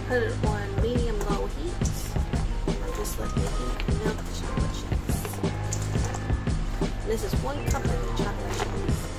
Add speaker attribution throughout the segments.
Speaker 1: put it on medium-low heat. I'm just letting the heat melt the chocolate chips. And this is 1 cup of the chocolate chips.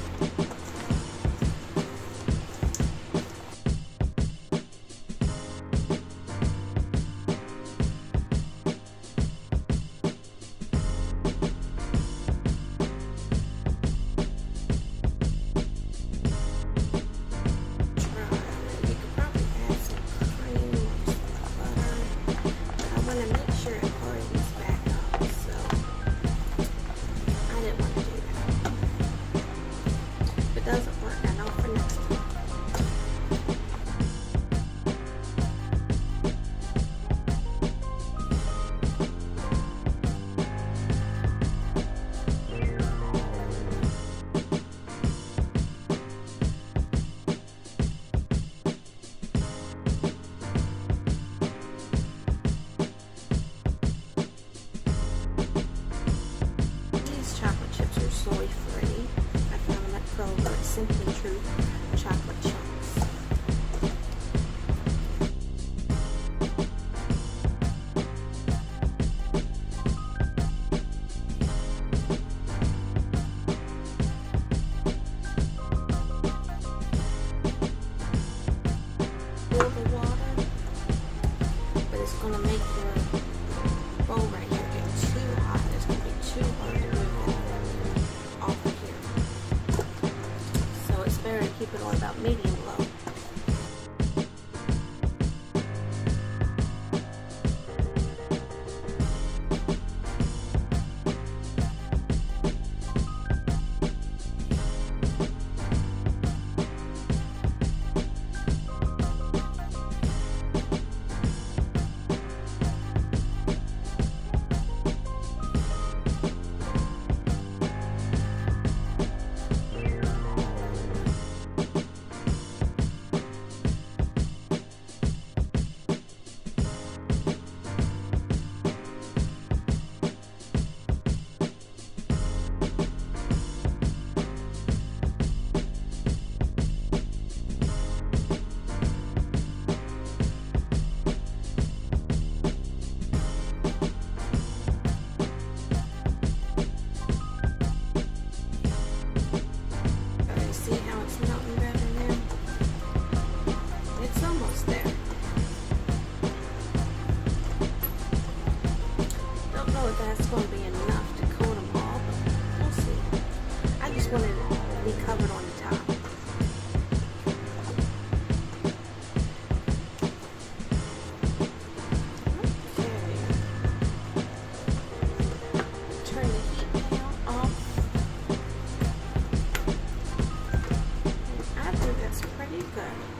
Speaker 1: Doesn't work, I know for next time. These chocolate chips are soy free. I found them at Kroger. It's Simply Truth chocolate chips. Boil the water, but it's going to make your bowl right here get too hot. It's going to be too hard to move it off of here. So it's better to keep it on about medium low. See how it's melting better now? It's almost there. Don't know if that's going to be enough to coat them all, but we'll see. I just wanted it to be covered on the top. Okay. Turn the heat down off. That's pretty good.